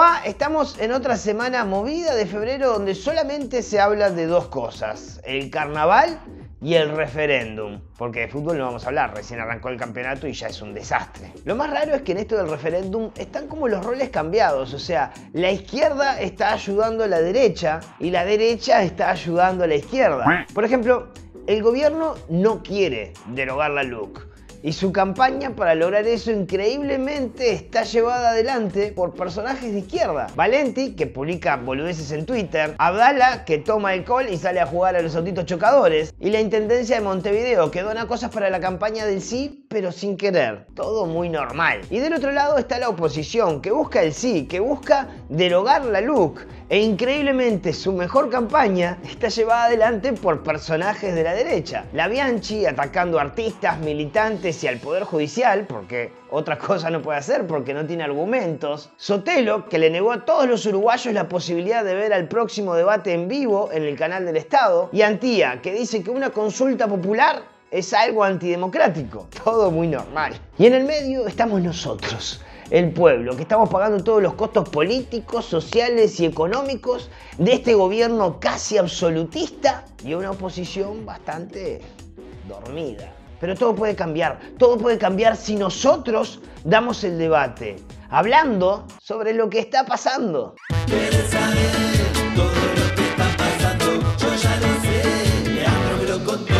va? Estamos en otra semana movida de febrero donde solamente se habla de dos cosas: el carnaval y el referéndum. Porque de fútbol no vamos a hablar, recién arrancó el campeonato y ya es un desastre. Lo más raro es que en esto del referéndum están como los roles cambiados, o sea, la izquierda está ayudando a la derecha y la derecha está ayudando a la izquierda. Por ejemplo, el gobierno no quiere derogar la LUC. Y su campaña para lograr eso increíblemente está llevada adelante por personajes de izquierda. Valenti, que publica boludeces en Twitter, Abdala, que toma alcohol y sale a jugar a los autitos chocadores, y la Intendencia de Montevideo, que dona cosas para la campaña del sí, pero sin querer. Todo muy normal. Y del otro lado está la oposición, que busca el sí, que busca derogar la LUC. E increíblemente su mejor campaña está llevada adelante por personajes de la derecha. La Bianchi atacando a artistas, militantes y al Poder Judicial, porque otra cosa no puede hacer porque no tiene argumentos. Sotelo, que le negó a todos los uruguayos la posibilidad de ver al próximo debate en vivo en el canal del Estado. Y Antía, que dice que una consulta popular es algo antidemocrático. Todo muy normal. Y en el medio estamos nosotros, el pueblo, que estamos pagando todos los costos políticos, sociales y económicos de este gobierno casi absolutista y una oposición bastante dormida. Pero todo puede cambiar si nosotros damos el debate, hablando sobre lo que está pasando. ¿Quieres saber todo lo que está pasando? Yo ya lo sé, Leandro me lo contó.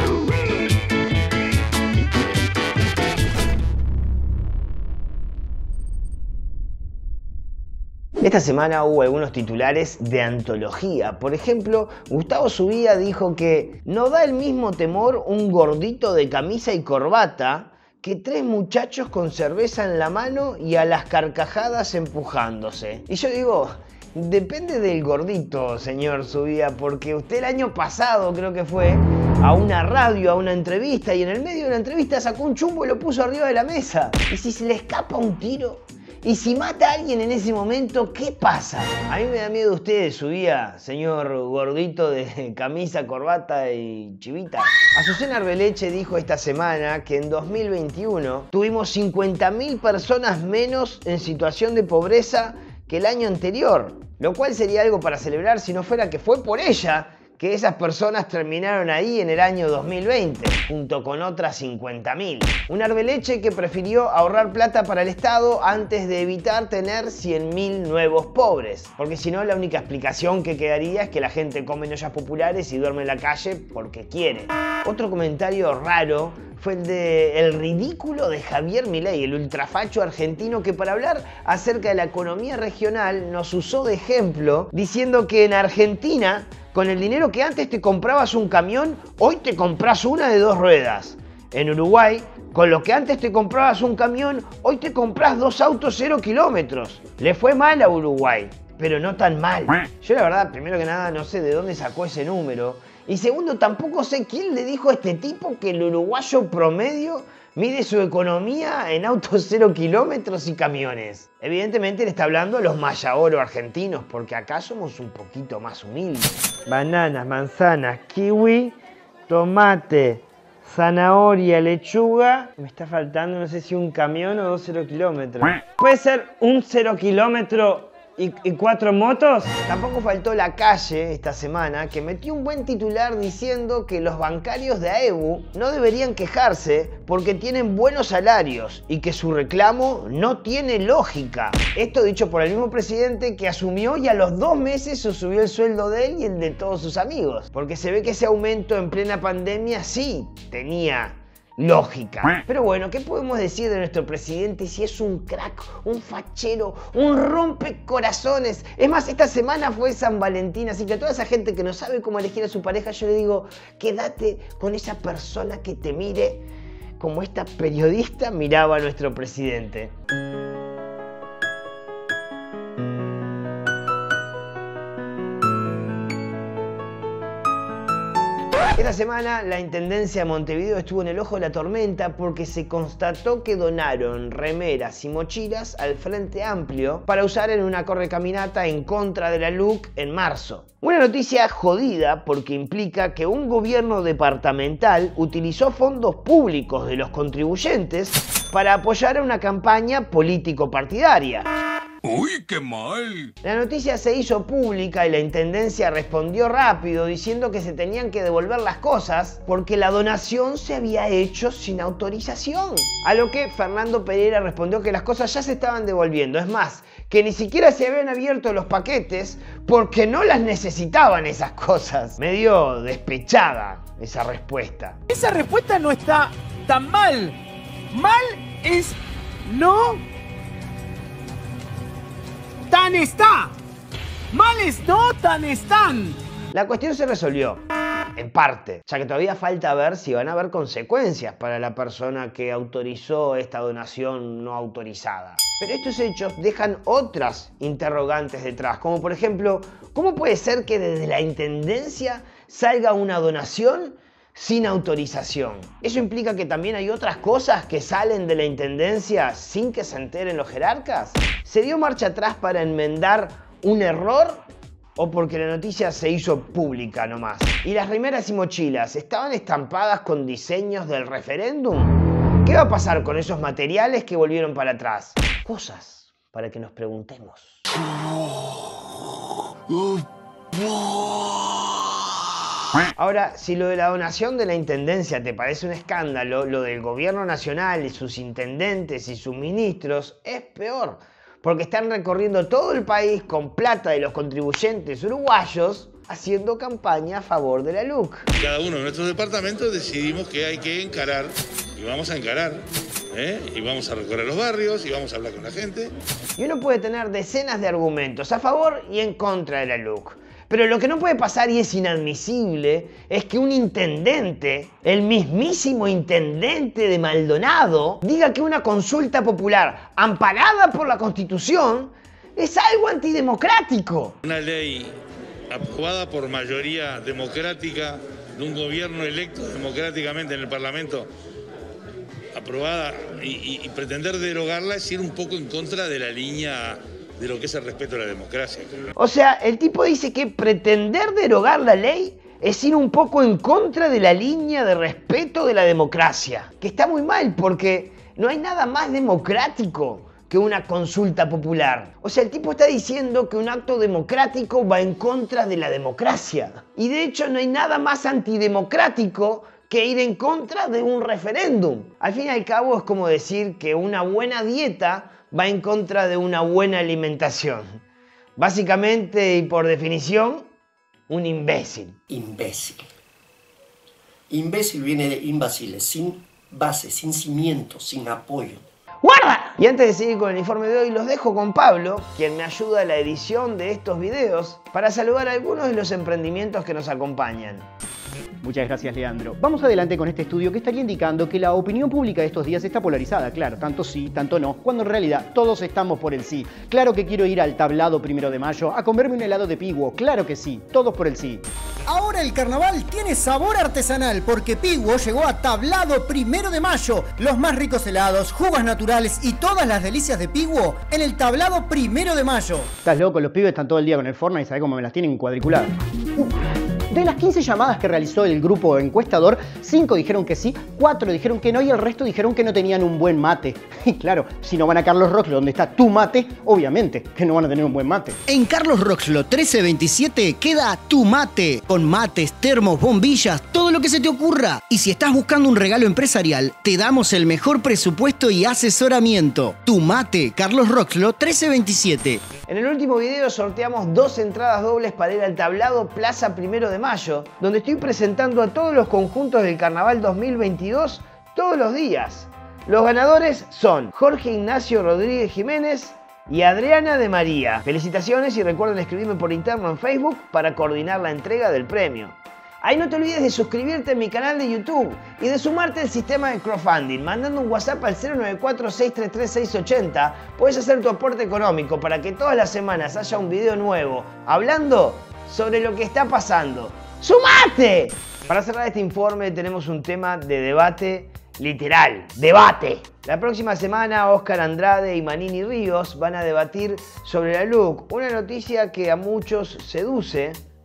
Esta semana hubo algunos titulares de antología. Por ejemplo, Gustavo Zubia dijo que no da el mismo temor un gordito de camisa y corbata que tres muchachos con cerveza en la mano y a las carcajadas empujándose. Y yo digo, depende del gordito, señor Zubia, porque usted el año pasado creo que fue a una radio, a una entrevista, y en el medio de la entrevista sacó un chumbo y lo puso arriba de la mesa. ¿Y si se le escapa un tiro? ¿Y si mata a alguien en ese momento, qué pasa? A mí me da miedo usted, Zubia, señor gordito de camisa, corbata y chivita. Azucena Arbeleche dijo esta semana que en 2021 tuvimos 50.000 personas menos en situación de pobreza que el año anterior. Lo cual sería algo para celebrar si no fuera que fue por ella que esas personas terminaron ahí en el año 2020, junto con otras 50.000. Un Arbeleche que prefirió ahorrar plata para el Estado antes de evitar tener 100.000 nuevos pobres. Porque si no, la única explicación que quedaría es que la gente come en ollas populares y duerme en la calle porque quiere. Otro comentario raro fue el de el ridículo de Javier Milei, el ultrafacho argentino que para hablar acerca de la economía regional nos usó de ejemplo diciendo que en Argentina, con el dinero que antes te comprabas un camión, hoy te compras una de 2 ruedas. En Uruguay, con lo que antes te comprabas un camión, hoy te compras 2 autos 0 kilómetros. Le fue mal a Uruguay, pero no tan mal. Yo la verdad, primero que nada, no sé de dónde sacó ese número. Y segundo, tampoco sé quién le dijo a este tipo que el uruguayo promedio mide su economía en autos 0 kilómetros y camiones. Evidentemente le está hablando a los mayaoro argentinos, porque acá somos un poquito más humildes. Bananas, manzanas, kiwi, tomate, zanahoria, lechuga. Me está faltando, no sé si un camión o 2 0 kilómetros. ¿Puede ser un 0 kilómetro y 4 motos? Tampoco faltó La Calle esta semana, que metió un buen titular diciendo que los bancarios de AEBU no deberían quejarse porque tienen buenos salarios y que su reclamo no tiene lógica. Esto dicho por el mismo presidente que asumió y a los 2 meses se subió el sueldo de él y el de todos sus amigos. Porque se ve que ese aumento en plena pandemia sí tenía lógica. Pero bueno, ¿qué podemos decir de nuestro presidente si es un crack, un fachero, un rompecorazones? Es más, esta semana fue San Valentín, así que a toda esa gente que no sabe cómo elegir a su pareja, yo le digo, quédate con esa persona que te mire como esta periodista miraba a nuestro presidente. Esta semana la Intendencia de Montevideo estuvo en el ojo de la tormenta porque se constató que donaron remeras y mochilas al Frente Amplio para usar en una correcaminata en contra de la LUC en marzo. Una noticia jodida porque implica que un gobierno departamental utilizó fondos públicos de los contribuyentes para apoyar a una campaña político-partidaria. ¡Uy, qué mal! La noticia se hizo pública y la intendencia respondió rápido diciendo que se tenían que devolver las cosas porque la donación se había hecho sin autorización. A lo que Fernando Pereira respondió que las cosas ya se estaban devolviendo. Es más, que ni siquiera se habían abierto los paquetes porque no las necesitaban esas cosas. Medio despechada esa respuesta. Esa respuesta no está tan mal. Mal es no tan está. Mal es no tan están. La cuestión se resolvió, en parte, ya que todavía falta ver si van a haber consecuencias para la persona que autorizó esta donación no autorizada. Pero estos hechos dejan otras interrogantes detrás, como por ejemplo, ¿cómo puede ser que desde la intendencia salga una donación sin autorización? ¿Eso implica que también hay otras cosas que salen de la intendencia sin que se enteren los jerarcas? ¿Se dio marcha atrás para enmendar un error o porque la noticia se hizo pública nomás? ¿Y las remeras y mochilas estaban estampadas con diseños del referéndum? ¿Qué va a pasar con esos materiales que volvieron para atrás? Cosas para que nos preguntemos. Ahora, si lo de la donación de la intendencia te parece un escándalo, lo del gobierno nacional y sus intendentes y sus ministros es peor, porque están recorriendo todo el país con plata de los contribuyentes uruguayos haciendo campaña a favor de la LUC. Cada uno de nuestros departamentos decidimos que hay que encarar, y vamos a encarar, y vamos a recorrer los barrios, y vamos a hablar con la gente. Y uno puede tener decenas de argumentos a favor y en contra de la LUC. Pero lo que no puede pasar y es inadmisible es que un intendente, el mismísimo intendente de Maldonado, diga que una consulta popular amparada por la Constitución es algo antidemocrático. Una ley aprobada por mayoría democrática de un gobierno electo democráticamente en el Parlamento, aprobada y pretender derogarla es ir un poco en contra de la línea de lo que es el respeto a la democracia. O sea, el tipo dice que pretender derogar la ley es ir un poco en contra de la línea de respeto de la democracia. Que está muy mal porque no hay nada más democrático que una consulta popular. O sea, el tipo está diciendo que un acto democrático va en contra de la democracia. Y de hecho no hay nada más antidemocrático que ir en contra de un referéndum. Al fin y al cabo es como decir que una buena dieta va en contra de una buena alimentación. Básicamente y por definición, un imbécil. Imbécil. Imbécil viene de imbéciles, sin base, sin cimiento, sin apoyo. ¡Guarda! Y antes de seguir con el informe de hoy, los dejo con Pablo, quien me ayuda a la edición de estos videos, para saludar a algunos de los emprendimientos que nos acompañan. Muchas gracias, Leandro. Vamos adelante con este estudio que estaría indicando que la opinión pública de estos días está polarizada. Claro, tanto sí, tanto no, cuando en realidad todos estamos por el sí. Claro que quiero ir al tablado 1 de mayo a comerme un helado de Pigüo. Claro que sí, todos por el sí. Ahora el carnaval tiene sabor artesanal porque Pigüo llegó a tablado 1 de mayo. Los más ricos helados, jugos naturales y todas las delicias de Pigüo en el tablado 1 de mayo. Estás loco, los pibes están todo el día con el Fortnite y sabés cómo me las tienen cuadriculadas. De las 15 llamadas que realizó el grupo encuestador, 5 dijeron que sí, 4 dijeron que no y el resto dijeron que no tenían un buen mate. Y claro, si no van a Carlos Roxlo, donde está tu mate, obviamente que no van a tener un buen mate. En Carlos Roxlo 1327 queda tu mate, con mates, termos, bombillas, todo lo que se te ocurra. Y si estás buscando un regalo empresarial, te damos el mejor presupuesto y asesoramiento. Tu mate, Carlos Roxlo 1327. En el último video sorteamos 2 entradas dobles para ir al tablado Plaza 1 de Mayo, donde estoy presentando a todos los conjuntos del Carnaval 2022 todos los días. Los ganadores son Jorge Ignacio Rodríguez Jiménez y Adriana de María. Felicitaciones y recuerden escribirme por interno en Facebook para coordinar la entrega del premio. Ahí no te olvides de suscribirte a mi canal de YouTube y de sumarte al sistema de crowdfunding. Mandando un WhatsApp al 094-633-680 puedes hacer tu aporte económico para que todas las semanas haya un video nuevo hablando sobre lo que está pasando. ¡Sumate! Para cerrar este informe tenemos un tema de debate literal. ¡Debate! La próxima semana Oscar Andrade y Manini Ríos van a debatir sobre la LUC, una noticia que a muchos seduce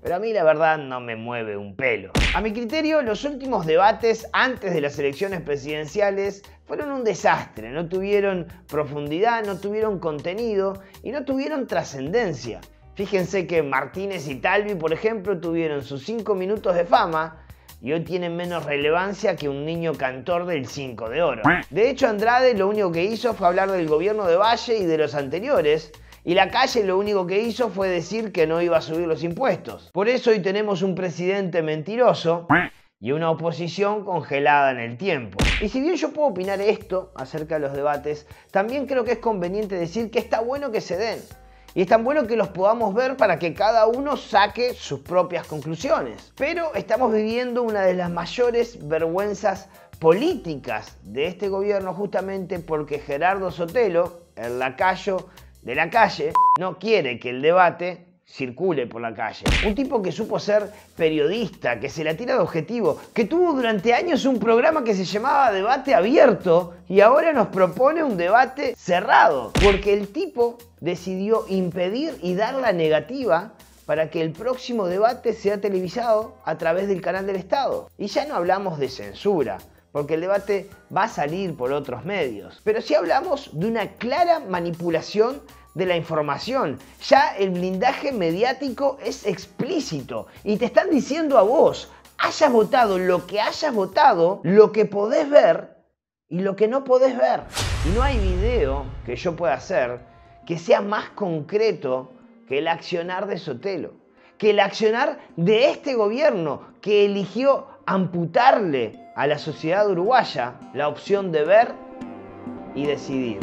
pero a mí la verdad no me mueve un pelo. A mi criterio, los últimos debates antes de las elecciones presidenciales fueron un desastre. No tuvieron profundidad, no tuvieron contenido y no tuvieron trascendencia. Fíjense que Martínez y Talvi, por ejemplo, tuvieron sus 5 minutos de fama y hoy tienen menos relevancia que un niño cantor del 5 de oro. De hecho, Andrade lo único que hizo fue hablar del gobierno de Valle y de los anteriores, y Lacalle lo único que hizo fue decir que no iba a subir los impuestos. Por eso hoy tenemos un presidente mentiroso y una oposición congelada en el tiempo. Y si bien yo puedo opinar esto acerca de los debates, también creo que es conveniente decir que está bueno que se den. Y es tan bueno que los podamos ver para que cada uno saque sus propias conclusiones. Pero estamos viviendo una de las mayores vergüenzas políticas de este gobierno justamente porque Gerardo Sotelo, el lacayo de la calle, no quiere que el debate circule por la calle. Un tipo que supo ser periodista, que se la tira de objetivo, que tuvo durante años un programa que se llamaba Debate Abierto y ahora nos propone un debate cerrado, porque el tipo decidió impedir y dar la negativa para que el próximo debate sea televisado a través del canal del Estado. Y ya no hablamos de censura, porque el debate va a salir por otros medios. Pero sí hablamos de una clara manipulación de la información. Ya el blindaje mediático es explícito y te están diciendo a vos, hayas votado lo que hayas votado, lo que podés ver y lo que no podés ver. Y no hay video que yo pueda hacer que sea más concreto que el accionar de Sotelo, que el accionar de este gobierno que eligió amputarle a la sociedad uruguaya la opción de ver y decidir.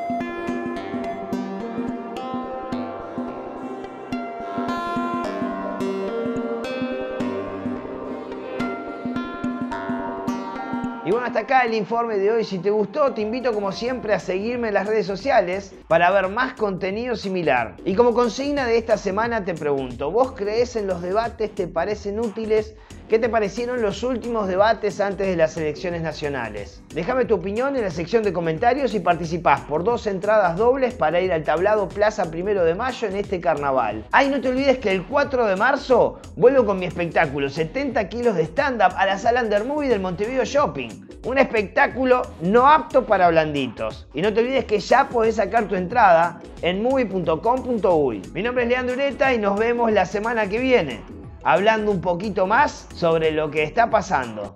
Y bueno, hasta acá el informe de hoy. Si te gustó, te invito como siempre a seguirme en las redes sociales para ver más contenido similar. Y como consigna de esta semana te pregunto, ¿vos creés en los debates? ¿Te parecen útiles? ¿Qué te parecieron los últimos debates antes de las elecciones nacionales? Déjame tu opinión en la sección de comentarios y participás por 2 entradas dobles para ir al tablado Plaza 1 de Mayo en este carnaval. Ah, y no te olvides que el 4 de marzo vuelvo con mi espectáculo 70 kilos de stand-up a la sala Under Movie del Montevideo Shopping. Un espectáculo no apto para blanditos. Y no te olvides que ya podés sacar tu entrada en movie.com.uy. Mi nombre es Leandro Ureta y nos vemos la semana que viene, hablando un poquito más sobre lo que está pasando.